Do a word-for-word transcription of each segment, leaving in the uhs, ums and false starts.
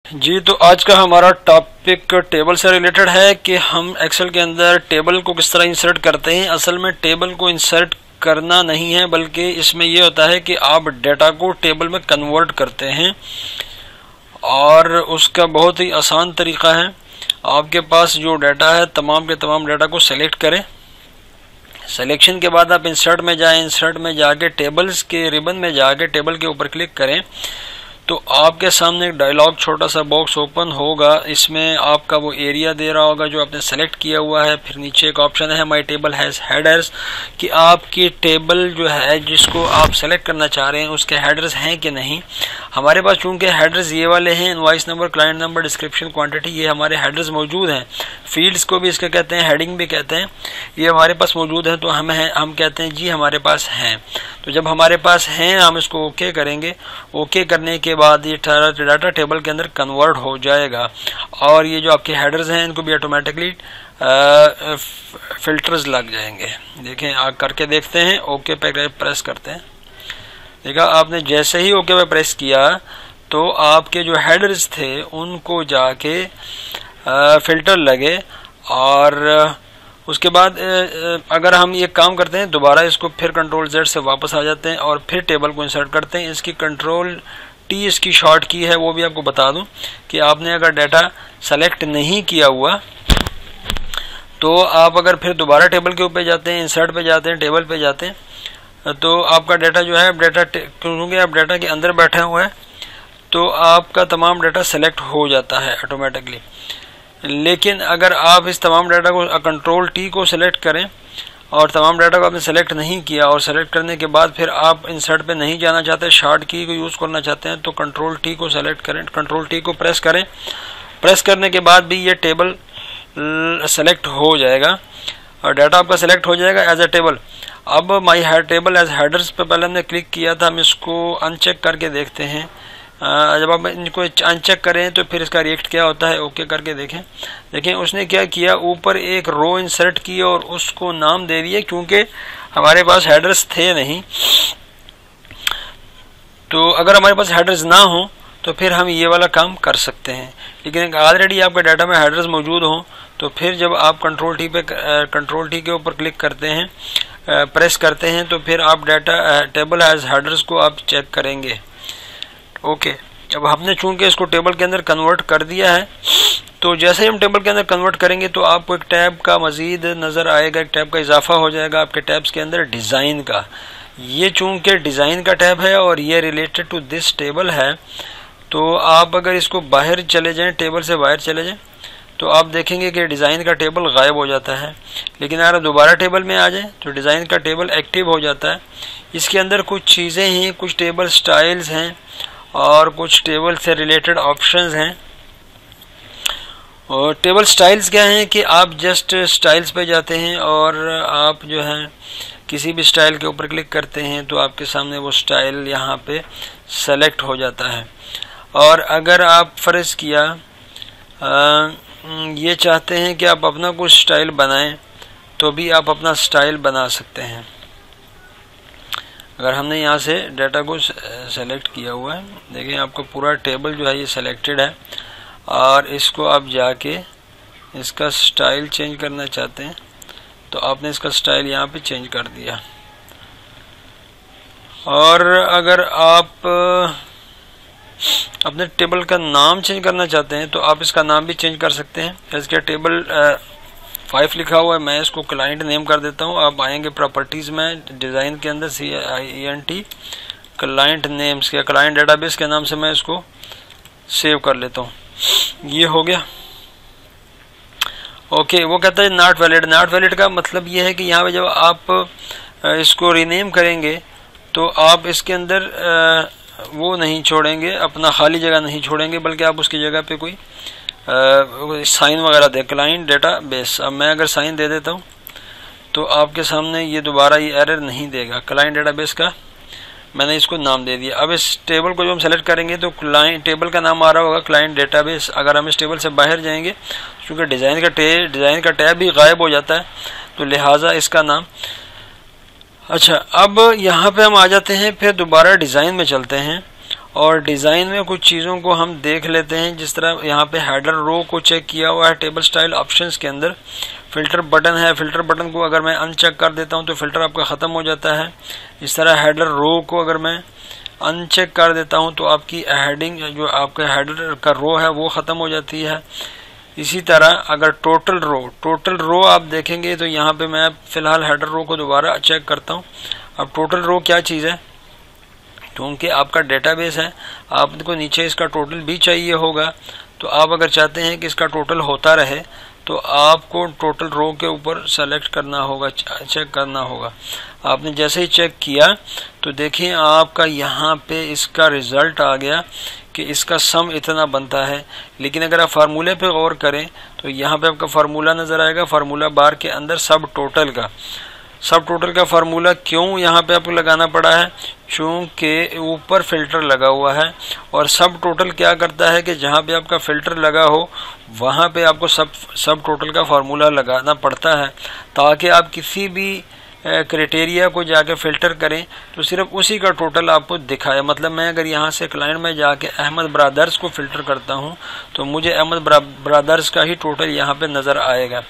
जी, तो आज का हमारा टॉपिक टेबल से रिलेटेड है कि हम एक्सेल के अंदर टेबल को किस तरह इंसर्ट करते हैं। असल में टेबल को इंसर्ट करना नहीं है, बल्कि इसमें यह होता है कि आप डेटा को टेबल में कन्वर्ट करते हैं और उसका बहुत ही आसान तरीका है। आपके पास जो डाटा है तमाम के तमाम डाटा को सेलेक्ट करें। सिलेक्शन के बाद आप इंसर्ट में जाएं, इंसर्ट में जाके टेबल्स के रिबन में जाके टेबल के ऊपर क्लिक करें तो आपके सामने एक डायलॉग छोटा सा बॉक्स ओपन होगा। इसमें आपका वो एरिया दे रहा होगा जो आपने सेलेक्ट किया हुआ है। फिर नीचे एक ऑप्शन है माय टेबल हैज़ हेडर्स, कि आपकी टेबल जो है जिसको आप सेलेक्ट करना चाह रहे हैं उसके हेडर्स हैं कि नहीं। हमारे पास चूंकि हेडर्स ये वाले हैं, invoice number, client number, description, quantity, ये हमारे हेडर्स मौजूद हैं। फील्ड्स को भी इसके कहते हैं, हेडिंग भी कहते हैं, ये हमारे पास मौजूद है। तो हम हैं हम कहते हैं जी हमारे पास हैं। तो जब हमारे पास हैं हम इसको ओके करेंगे। ओके करने के बाद ये डाटा टेबल के अंदर कन्वर्ट हो जाएगा और ये जो आपके हेडर्स हैं इनको भी ऑटोमेटिकली फिल्टर्स लग जाएंगे। देखें, आप करके देखते हैं। ओके पे प्रेस करते हैं। देखा आपने, जैसे ही ओके पे प्रेस किया तो आपके जो हेडर्स थे उनको जाके फिल्टर लगे और उसके बाद अगर हम ये काम करते हैं दोबारा इसको फिर कंट्रोल जेड से वापस आ जाते हैं और फिर टेबल को इंसर्ट करते हैं। इसकी कंट्रोल टी इसकी शॉर्ट की है, वो भी आपको बता दूं कि आपने अगर डाटा सेलेक्ट नहीं किया हुआ तो आप अगर फिर दोबारा टेबल के ऊपर जाते हैं, इंसर्ट पे जाते हैं, टेबल पे जाते हैं तो आपका डाटा जो है डाटा क्योंकि आप डाटा के अंदर बैठे हुए हैं तो आपका तमाम डाटा सेलेक्ट हो जाता है ऑटोमेटिकली। लेकिन अगर आप इस तमाम डाटा को कंट्रोल टी को सिलेक्ट करें और तमाम डाटा को आपने सेलेक्ट नहीं किया और सेलेक्ट करने के बाद फिर आप इंसर्ट पे नहीं जाना चाहते, शॉर्ट की को यूज़ करना चाहते हैं तो कंट्रोल टी को सेलेक्ट करें, कंट्रोल टी को प्रेस करें। प्रेस करने के बाद भी ये टेबल सेलेक्ट हो जाएगा और डाटा आपका सेलेक्ट हो जाएगा एज ए टेबल। अब my head table as headers पे पहले हमने क्लिक किया था, हम इसको अनचेक करके देखते हैं। आ, जब आप इनको अनचेक करें तो फिर इसका रिएक्ट क्या होता है, ओके करके देखें। देखें उसने क्या किया, ऊपर एक रो इंसर्ट की और उसको नाम दे दिए क्योंकि हमारे पास हेडर्स थे नहीं। तो अगर हमारे पास हेडर्स ना हो तो फिर हम ये वाला काम कर सकते हैं। लेकिन ऑलरेडी आपके डाटा में हेडर्स मौजूद हों तो फिर जब आप कंट्रोल टी पे कंट्रोल टी के ऊपर क्लिक करते हैं, प्रेस करते हैं तो फिर आप डाटा टेबल हैज़ हेडर्स को आप चेक करेंगे। ओके, अब हमने चूंकि इसको टेबल के अंदर कन्वर्ट कर दिया है तो जैसे ही हम टेबल के अंदर कन्वर्ट करेंगे तो आपको एक टैब का मजीद नज़र आएगा, एक टैब का इजाफा हो जाएगा आपके टैब्स के अंदर, डिज़ाइन का। ये चूंकि डिज़ाइन का टैब है और ये रिलेटेड टू दिस टेबल है तो आप अगर इसको बाहर चले जाएं, टेबल से बाहर चले जाएं तो आप देखेंगे कि डिज़ाइन का टेबल गायब हो जाता है। लेकिन अगर दोबारा टेबल में आ जाएं तो डिज़ाइन का टेबल एक्टिव हो जाता है। इसके अंदर कुछ चीज़ें हैं, कुछ टेबल स्टाइल्स हैं और कुछ टेबल से रिलेटेड ऑप्शंस हैं। और टेबल स्टाइल्स क्या हैं कि आप जस्ट स्टाइल्स पे जाते हैं और आप जो है किसी भी स्टाइल के ऊपर क्लिक करते हैं तो आपके सामने वो स्टाइल यहाँ पे सेलेक्ट हो जाता है। और अगर आप फ़र्ज़ किया आ, ये चाहते हैं कि आप अपना कुछ स्टाइल बनाएं तो भी आप अपना स्टाइल बना सकते हैं। अगर हमने यहाँ से डाटा को सेलेक्ट किया हुआ है, देखिए आपको पूरा टेबल जो है ये सेलेक्टेड है और इसको आप जाके इसका स्टाइल चेंज करना चाहते हैं तो आपने इसका स्टाइल यहाँ पे चेंज कर दिया। और अगर आप अपने टेबल का नाम चेंज करना चाहते हैं तो आप इसका नाम भी चेंज कर सकते हैं। इसका टेबल फाइव लिखा हुआ है, मैं इसको क्लाइंट नेम कर देता हूँ। आप आएंगे प्रॉपर्टीज़ में, डिज़ाइन के अंदर C I N T client names के क्लाइंट डेटाबेस के नाम से मैं इसको सेव कर लेता हूँ। ये हो गया। ओके, वो कहता है नॉट वैलिड। नॉट वैलिड का मतलब ये है कि यहाँ पे जब आप इसको रीनेम करेंगे तो आप इसके अंदर वो नहीं छोड़ेंगे, अपना खाली जगह नहीं छोड़ेंगे, बल्कि आप उसकी जगह पे कोई साइन वगैरह दे, क्लाइंट डेटा बेस। अब मैं अगर साइन दे देता हूँ तो आपके सामने ये दोबारा ये एरर नहीं देगा। क्लाइंट डेटा बेस का मैंने इसको नाम दे दिया। अब इस टेबल को जो हम सेलेक्ट करेंगे तो क्लाइंट टेबल का नाम आ रहा होगा क्लाइंट डेटा बेस। अगर हम इस टेबल से बाहर जाएंगे क्योंकि डिज़ाइन का टे डिज़ाइन का टैब भी गायब हो जाता है तो लिहाजा इसका नाम। अच्छा, अब यहाँ पे हम आ जाते हैं, फिर दोबारा डिज़ाइन में चलते हैं और डिज़ाइन में कुछ चीज़ों को हम देख लेते हैं। जिस तरह यहाँ पे हेडर रो को चेक किया हुआ है टेबल स्टाइल ऑप्शंस के अंदर। फ़िल्टर बटन है, फ़िल्टर बटन को अगर मैं अनचेक कर देता हूँ तो फ़िल्टर आपका ख़त्म हो जाता है। इस तरह हेडर रो को अगर मैं अनचेक कर देता हूँ तो आपकी हेडिंग जो आपका हेडर का रो है वो ख़त्म हो जाती है। इसी तरह अगर टोटल रो टोटल रो आप देखेंगे तो यहाँ पे मैं फ़िलहाल हेडर रो को दोबारा चेक करता हूँ। अब टोटल रो क्या चीज़ है, क्योंकि आपका डेटाबेस है, आपको नीचे इसका टोटल भी चाहिए होगा। तो आप अगर चाहते हैं कि इसका टोटल होता रहे तो आपको टोटल रो के ऊपर सेलेक्ट करना होगा, चेक करना होगा। आपने जैसे ही चेक किया तो देखिए आपका यहाँ पे इसका रिज़ल्ट आ गया कि इसका सम इतना बनता है। लेकिन अगर आप फार्मूले पे गौर करें तो यहाँ पे आपका फार्मूला नज़र आएगा, फार्मूला बार के अंदर सब टोटल का सब टोटल का फार्मूला क्यों यहाँ पे आपको लगाना पड़ा है, चूँकि ऊपर फ़िल्टर लगा हुआ है। और सब टोटल क्या करता है कि जहाँ पे आपका फ़िल्टर लगा हो वहाँ पे आपको सब सब टोटल का फार्मूला लगाना पड़ता है, ताकि आप किसी भी क्राइटेरिया को जाके फ़िल्टर करें तो सिर्फ उसी का टोटल आपको दिखाए। मतलब मैं अगर यहाँ से क्लाइंट में जाके अहमद ब्रदर्स को फ़िल्टर करता हूँ तो मुझे अहमद ब्रदर्स का ही टोटल यहाँ पे नज़र आएगा।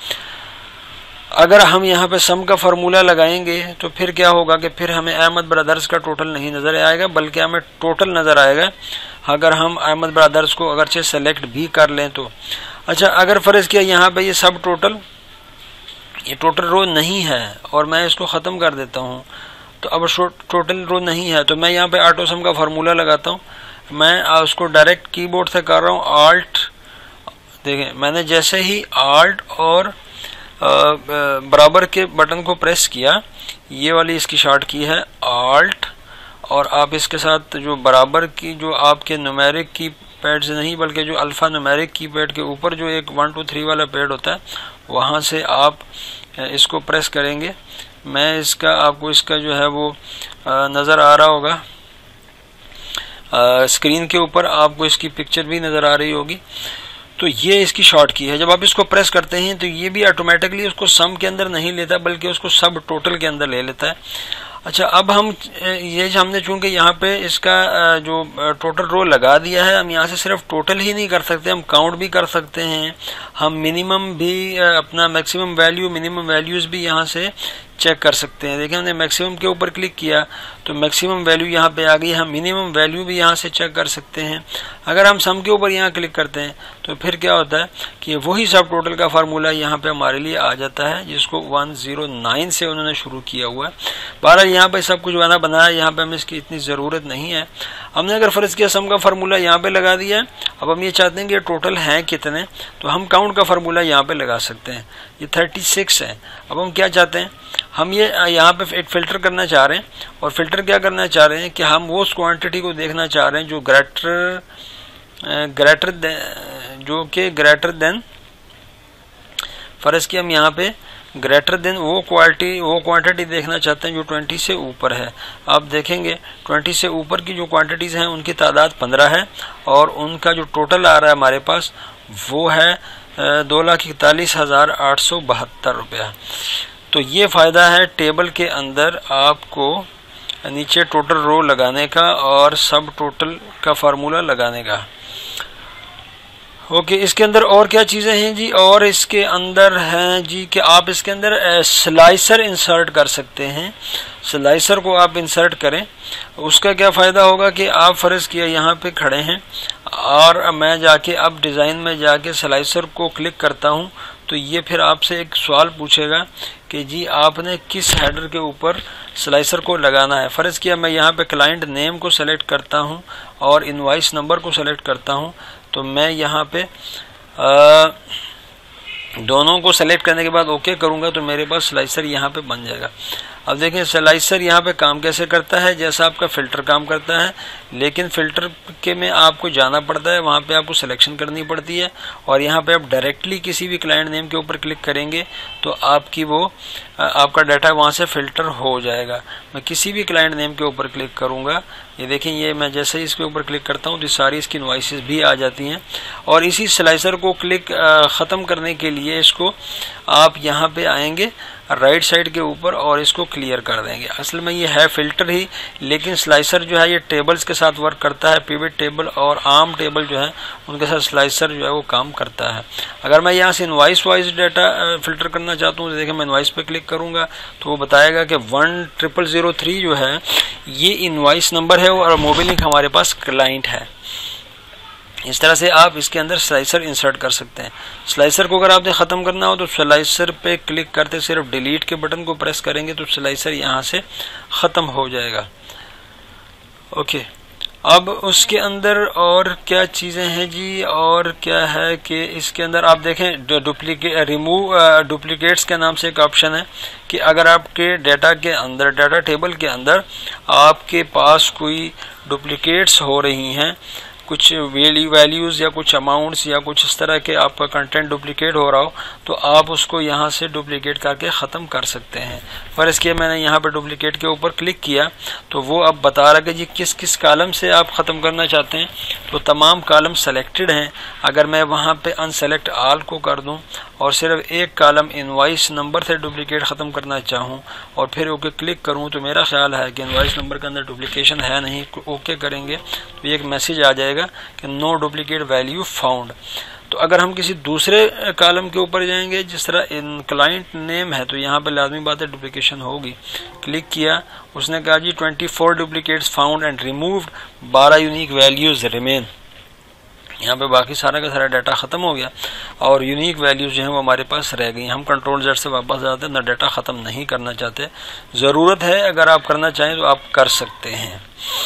अगर हम यहाँ पे सम का फार्मूला लगाएंगे तो फिर क्या होगा कि फिर हमें अहमद ब्रदर्स का टोटल नहीं नज़र आएगा, बल्कि हमें टोटल नज़र आएगा अगर हम अहमद ब्रदर्स को अगरचे सेलेक्ट भी कर लें तो। अच्छा, अगर फ़र्ज़ किया यहाँ पे ये सब टोटल ये टोटल रो नहीं है और मैं इसको ख़त्म कर देता हूँ, तो अब टोटल रो नहीं है तो मैं यहाँ पे ऑटो सम का फार्मूला लगाता हूँ। मैं उसको डायरेक्ट कीबोर्ड से कर रहा हूँ, आल्ट। देखें मैंने जैसे ही आल्ट और बराबर के बटन को प्रेस किया, ये वाली इसकी शॉर्ट की है आल्ट, और आप इसके साथ जो बराबर की जो आपके न्यूमेरिक की पैड से नहीं बल्कि जो अल्फ़ा न्यूमेरिक की पैड के ऊपर जो एक वन टू थ्री वाला पैड होता है वहाँ से आप इसको प्रेस करेंगे। मैं इसका आपको इसका जो है वो नज़र आ रहा होगा, आ, स्क्रीन के ऊपर आपको इसकी पिक्चर भी नज़र आ रही होगी। तो ये इसकी शॉर्ट की है। जब आप इसको प्रेस करते हैं तो ये भी ऑटोमेटिकली उसको सम के अंदर नहीं लेता बल्कि उसको सब टोटल के अंदर ले लेता है। अच्छा, अब हम ये हमने चूँकि यहाँ पे इसका जो टोटल रो लगा दिया है, हम यहाँ से सिर्फ टोटल ही नहीं कर सकते, हम काउंट भी कर सकते हैं, हम मिनिमम भी अपना मैक्सिमम वैल्यू मिनिमम वैल्यूज़ भी यहाँ से चेक कर सकते हैं। देखिए हमने मैक्सिमम के ऊपर क्लिक किया तो मैक्सिमम वैल्यू यहाँ पे आ गई, हम मिनिमम वैल्यू भी यहाँ से चेक कर सकते हैं। अगर हम सम के ऊपर यहाँ क्लिक करते हैं तो फिर क्या होता है कि वही सब टोटल का फार्मूला यहाँ पे हमारे लिए आ जाता है, जिसको वन ज़ीरो नाइन से उन्होंने शुरू किया हुआ है। बहरहाल यहाँ पे सब कुछ बना बनाया, यहाँ पे हमें इसकी इतनी ज़रूरत नहीं है। हमने अगर फ़र्ज़ किया सम का फार्मूला यहाँ पे लगा दिया है, अब हम ये चाहते हैं कि टोटल हैं कितने, तो हम काउंट का फार्मूला यहाँ पे लगा सकते हैं। ये थर्टी सिक्स है। अब हम क्या चाहते हैं, हम ये यहाँ पे एक फ़िल्टर करना चाह रहे हैं, और फ़िल्टर क्या करना चाह रहे हैं कि हम वो उस क्वांटिटी को देखना चाह रहे हैं जो ग्रेटर ग्रेटर जो कि ग्रेटर देन, फ़र्ज़ की हम यहाँ पे ग्रेटर देन वो क्वालिटी वो क्वांटिटी देखना चाहते हैं जो ट्वेंटी से ऊपर है। आप देखेंगे ट्वेंटी से ऊपर की जो क्वांटिटीज़ हैं उनकी तादाद पंद्रह है, और उनका जो टोटल आ रहा है हमारे पास वो है दो लाख इकतालीस हज़ार आठ सौ बहत्तर रुपया। तो ये फ़ायदा है टेबल के अंदर आपको नीचे टोटल रो लगाने का और सब टोटल का फार्मूला लगाने का। ओके, इसके अंदर और क्या चीज़ें हैं जी, और इसके अंदर हैं जी कि आप इसके अंदर स्लाइसर इंसर्ट कर सकते हैं। स्लाइसर को आप इंसर्ट करें, उसका क्या फ़ायदा होगा कि आप फ़र्ज़ किया यहाँ पे खड़े हैं और मैं जाके अब डिज़ाइन में जाके स्लाइसर को क्लिक करता हूँ, तो ये फिर आपसे एक सवाल पूछेगा कि जी आपने किस हेडर के ऊपर स्लाइसर को लगाना है। फ़र्ज़ किया मैं यहाँ पे क्लाइंट नेम को सेलेक्ट करता हूँ और इनवाइस नंबर को सेलेक्ट करता हूँ, तो मैं यहाँ पे आ, दोनों को सेलेक्ट करने के बाद ओके करूँगा तो मेरे पास स्लाइसर यहाँ पे बन जाएगा। अब देखें स्लाइसर यहाँ पे काम कैसे करता है, जैसा आपका फ़िल्टर काम करता है, लेकिन फ़िल्टर के में आपको जाना पड़ता है, वहाँ पे आपको सिलेक्शन करनी पड़ती है, और यहाँ पे आप डायरेक्टली किसी भी क्लाइंट नेम के ऊपर क्लिक करेंगे तो आपकी वो आपका डाटा वहाँ से फ़िल्टर हो जाएगा। मैं किसी भी क्लाइंट नेम के ऊपर क्लिक करूँगा, ये देखें ये मैं जैसे ही इसके ऊपर क्लिक करता हूँ तो सारी इसकी इनवॉइसेस भी आ जाती हैं। और इसी स्लाइसर को क्लिक ख़त्म करने के लिए इसको आप यहाँ पे आएंगे राइट साइड के ऊपर और इसको क्लियर कर देंगे। असल में ये है फिल्टर ही, लेकिन स्लाइसर जो है ये टेबल्स के साथ वर्क करता है। पिवट टेबल और आर्म टेबल जो है उनके साथ स्लाइसर जो है वो काम करता है। अगर मैं यहाँ से इनवाइस वाइज डाटा फिल्टर करना चाहता हूँ तो देखिए मैं इनवाइस पे क्लिक करूँगा तो वो बताएगा कि वन ट्रिपल ज़ीरो थ्री जो है ये इनवाइस नंबर है और मोबाइल लिंक हमारे पास क्लाइंट है। इस तरह से आप इसके अंदर स्लाइसर इंसर्ट कर सकते हैं। स्लाइसर को अगर आपने ख़त्म करना हो तो स्लाइसर पे क्लिक करते सिर्फ डिलीट के बटन को प्रेस करेंगे तो स्लाइसर यहाँ से ख़त्म हो जाएगा। ओके, अब उसके अंदर और क्या चीज़ें हैं जी, और क्या है कि इसके अंदर आप देखें डुप्लीकेट रिमूव डुप्लीकेट्स के नाम से एक ऑप्शन है कि अगर आपके डाटा के अंदर डाटा टेबल के अंदर आपके पास कोई डुप्लीकेट्स हो रही हैं, कुछ वैल्यूज़ या कुछ अमाउंट्स या कुछ इस तरह के आपका कंटेंट डुप्लीकेट हो रहा हो तो आप उसको यहाँ से डुप्लीकेट करके ख़त्म कर सकते हैं। फ़र्ज़ किया मैंने यहाँ पे डुप्लीकेट के ऊपर क्लिक किया तो वो अब बता रहा कि जी किस किस कॉलम से आप ख़त्म करना चाहते हैं। तो तमाम कॉलम सेलेक्टेड हैं। अगर मैं वहाँ पे अनसेलेक्ट ऑल को कर दूँ और सिर्फ एक कॉलम इनवाइस नंबर से डुप्लीकेट ख़त्म करना चाहूँ और फिर ओके क्लिक करूँ तो मेरा ख्याल है कि इनवाइस नंबर के अंदर डुप्लीकेशन है नहीं। ओके करेंगे तो एक मैसेज आ जाएगा कि नो डुप्लीकेट वैल्यू फाउंड। तो अगर हम किसी दूसरे कॉलम के ऊपर जाएंगे जिस तरह इन क्लाइंट नेम है तो यहाँ पे लाजमी बात है डुप्लीकेशन होगी। क्लिक किया, उसने कहा जी twenty four duplicates found and removed, बारह यूनिक वैल्यूज़ रिमेन। यहाँ पे बाकी सारा का सारा डाटा ख़त्म हो गया और यूनिक वैल्यूज़ जो हैं वो हमारे पास रह गई। हम कंट्रोल जेड से वापस जाते हैं, ना डाटा ख़त्म नहीं करना चाहते। ज़रूरत है अगर आप करना चाहें तो आप कर सकते हैं।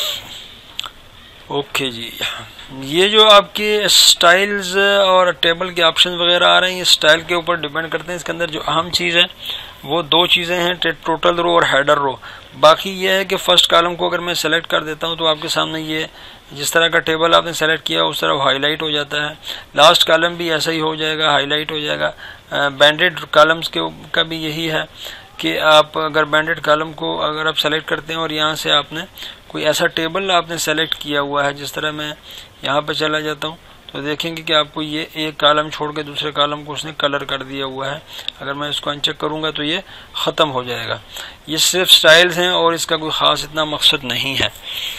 ओके जी, ये जो आपके स्टाइल्स और टेबल के ऑप्शन वगैरह आ रहे हैं ये स्टाइल के ऊपर डिपेंड करते हैं। इसके अंदर जो अहम चीज़ है वो दो चीज़ें हैं, टोटल रो और हेडर रो। बाकी ये है कि फर्स्ट कॉलम को अगर मैं सेलेक्ट कर देता हूँ तो आपके सामने ये जिस तरह का टेबल आपने सेलेक्ट किया उस तरह हाईलाइट हो जाता है। लास्ट कॉलम भी ऐसा ही हो जाएगा, हाईलाइट हो जाएगा। बैंडेड कॉलम्स के का भी यही है कि आप अगर बैंडेड कॉलम को अगर आप सेलेक्ट करते हैं और यहाँ से आपने कोई ऐसा टेबल आपने सेलेक्ट किया हुआ है, जिस तरह मैं यहाँ पे चला जाता हूँ तो देखेंगे कि आपको ये एक कॉलम छोड़ के दूसरे कॉलम को उसने कलर कर दिया हुआ है। अगर मैं इसको अनचेक करूँगा तो ये ख़त्म हो जाएगा। ये सिर्फ स्टाइल्स हैं और इसका कोई ख़ास इतना मकसद नहीं है।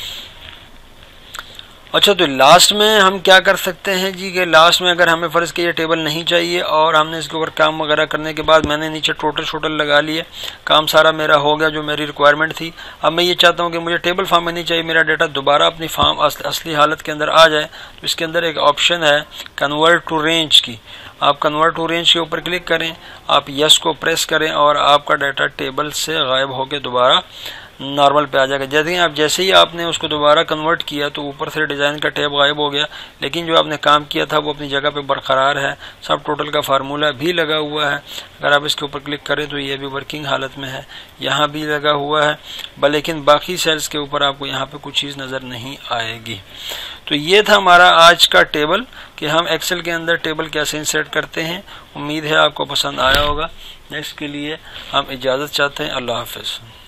अच्छा, तो लास्ट में हम क्या कर सकते हैं जी कि लास्ट में अगर हमें फ़र्ज़ के ये टेबल नहीं चाहिए और हमने इसके ऊपर काम वगैरह करने के बाद मैंने नीचे टोटल शोटल लगा लिए, काम सारा मेरा हो गया जो मेरी रिक्वायरमेंट थी। अब मैं ये चाहता हूँ कि मुझे टेबल फॉर्म में नहीं चाहिए, मेरा डाटा दोबारा अपनी फॉर्म अस, असली हालत के अंदर आ जाए। तो इसके अंदर एक ऑप्शन है कन्वर्ट टू रेंज की। आप कन्वर्ट टू रेंज के ऊपर क्लिक करें, आप यस को प्रेस करें और आपका डाटा टेबल से गायब होकर दोबारा नॉर्मल पे आ जाएगा। जैसे ही आप जैसे ही आपने उसको दोबारा कन्वर्ट किया तो ऊपर से डिज़ाइन का टैब गायब हो गया, लेकिन जो आपने काम किया था वो अपनी जगह पे बरकरार है। सब टोटल का फार्मूला भी लगा हुआ है। अगर आप इसके ऊपर क्लिक करें तो ये भी वर्किंग हालत में है, यहाँ भी लगा हुआ है, लेकिन बाकी सेल्स के ऊपर आपको यहाँ पे कुछ चीज़ नज़र नहीं आएगी। तो ये था हमारा आज का टेबल कि हम एक्सेल के अंदर टेबल कैसे इंसर्ट करते हैं। उम्मीद है आपको पसंद आया होगा। नेक्स्ट के लिए हम इजाज़त चाहते हैं। अल्लाह हाफ़िज़।